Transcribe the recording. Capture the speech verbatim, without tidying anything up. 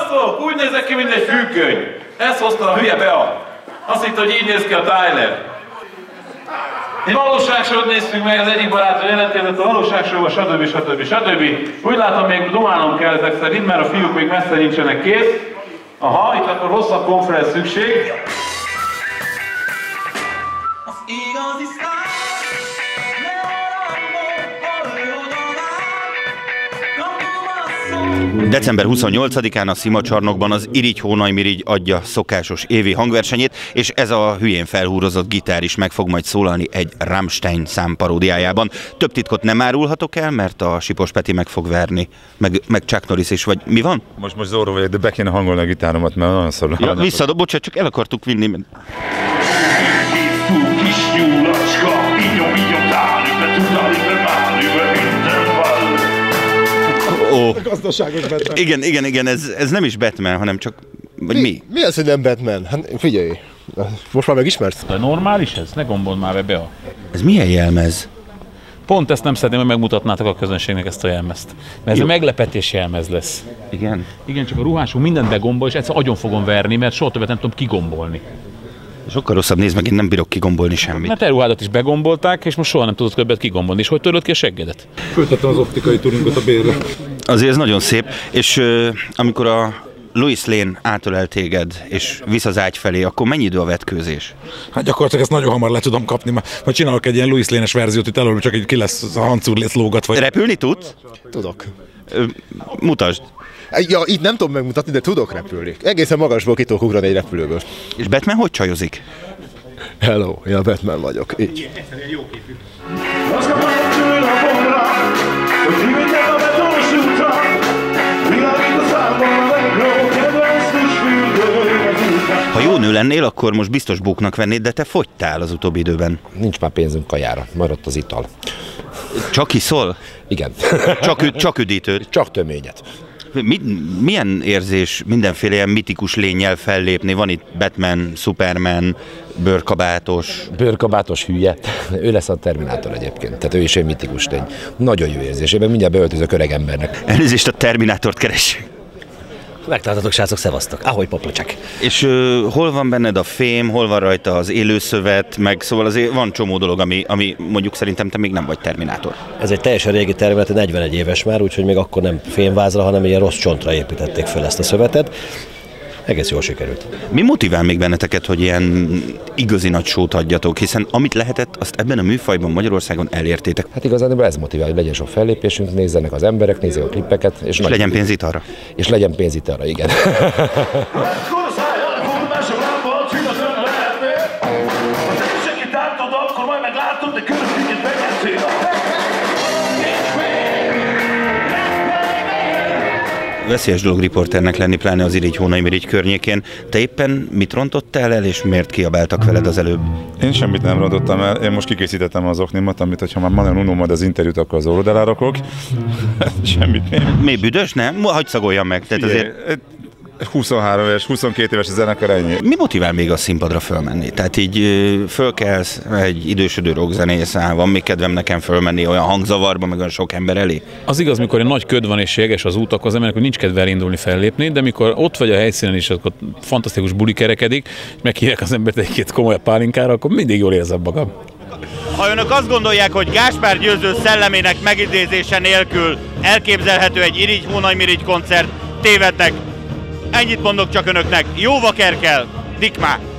Szevasztok! Úgy nézek ki, mint egy fűkönyv. Ezt hozta a hülye Bea. Azt hitt, hogy így néz ki a Tyler. Egy valóságsót néztünk meg, az egyik barátom jelentkezett a valóságsóba, stb. stb. stb. Úgy látom, még dumálnom kell ezek szerint, mert a fiúk még messze nincsenek kész. Aha, itt akkor hosszabb konferenc szükség. december huszonnyolcadikán a Szimacsarnokban az Irigy-Hónaj-Mirigy adja szokásos évi hangversenyét, és ez a hülyén felhúrozott gitár is meg fog majd szólalni egy Rammstein szám paródiájában. Több titkot nem árulhatok el, mert a Sipos Peti meg fog verni, meg, meg Chuck Norris is, vagy mi van? Most, most Zorro vagyok, de be kéne hangolni a gitáromat, mert nagyon szorul. Ja, visszadob, bocsánat, csak el akartuk vinni. Ó, gazdaságos Batman. Igen, igen, igen, ez, ez nem is Batman, hanem csak... Vagy mi? Mi, mi az, hogy nem Batman? Hát figyelj, most már megismersz? De normális ez? Ne gombold már be a... Ez milyen jelmez? Pont ezt nem szeretném, hogy megmutatnátok a közönségnek ezt a jelmezt. Mert ez a meglepetés jelmez lesz. Igen? Igen, csak a ruhásunk mindent begombol, és egyszer agyon fogom verni, mert soha többet nem tudom kigombolni. Sokkal rosszabb, nézd meg, én nem bírok kigombolni semmit. Mert te ruhádat is begombolták, és most soha nem tudod többet kigombolni. És hogy töröd ki a seggedet? Föltettem az optikai turingot a bérre. Azért ez nagyon szép, és uh, amikor a Louis Lane átölel téged, és visz az ágy felé, akkor mennyi idő a vetkőzés? Hát gyakorlatilag ezt nagyon hamar le tudom kapni, mert csinálok egy ilyen Louis Lane-es verziót, itt előbb csak egy ki lesz a hancúr lesz lógat. Vagy... Repülni tudsz? Tudok. Ö, mutasd. Ja, itt nem tudom megmutatni, de tudok repülni. Egészen magasból ki tudok ugrani egy repülőből. És Batman hogy csajozik? Hello, én a Batman vagyok. Így. Ha jó nő lennél, akkor most biztos bóknak vennéd, de te fogytál az utóbbi időben. Nincs már pénzünk kajára, maradt az ital. Csak iszol? Igen. Csak, csak üdítőt? Csak töményet. Mi, milyen érzés mindenféle ilyen mitikus lénnyel fellépni? Van itt Batman, Superman, bőrkabátos. Bőrkabátos hülye. Ő lesz a Terminátor egyébként. Tehát ő is egy mitikus lény. Nagyon jó érzés. Én meg mindjárt beöltözök öreg embernek. Elnézést, a Terminátort keres. Megtaláltatok, srácok, szevasztok. Ahogy poplacsek. És uh, hol van benned a fém, hol van rajta az élőszövet, meg szóval azért van csomó dolog, ami, ami mondjuk szerintem te még nem vagy Terminátor. Ez egy teljesen régi Terminátor, negyvenegy éves már, úgyhogy még akkor nem fémvázra, hanem egy ilyen rossz csontra építették fel ezt a szövetet. Egész jól sikerült. Mi motivál még benneteket, hogy ilyen igazi nagy sót adjatok, hiszen amit lehetett, azt ebben a műfajban Magyarországon elértétek? Hát igazán ez motivál, hogy legyen sok fellépésünk, nézzenek az emberek, nézzék a klippeket. És, és legyen pénz itt arra. És legyen pénz itt arra, igen. Veszélyes dolog riporternek lenni, pláne az Irigy-Hónaj-Mirigy környékén. Te éppen mit rontottál el, és miért kiabáltak veled az előbb? Én semmit nem rontottam el, én most kikészítettem az oknimat, amit, hogyha már Manon unom majd az interjút, akkor az orrodára rakok. Semmit nem. Mi büdös, nem? Hadd szagoljam meg. Tehát azért... huszonhárom éves, huszonkét éves a zenekar, ennyi. Mi motivál még a színpadra fölmenni? Tehát így fölkelsz, egy idősödő rockzenész, van még kedvem nekem fölmenni olyan hangzavarba, meg olyan sok ember elé? Az igaz, mikor egy nagy köd van és jeges az út, akkor az embernek, hogy nincs kedve elindulni, fellépni, de mikor ott vagy a helyszínen és akkor fantasztikus buli kerekedik, és meghívják az embert egy-két komolyabb pálinkára, akkor mindig jól érzem magam. Ha önök azt gondolják, hogy Gáspár Győző szellemének megidézése nélkül elképzelhető egy Irigy-Hónaj-Mirigy koncert, tévednek. Ennyit mondok csak önöknek, jó vaker kell, dikmá!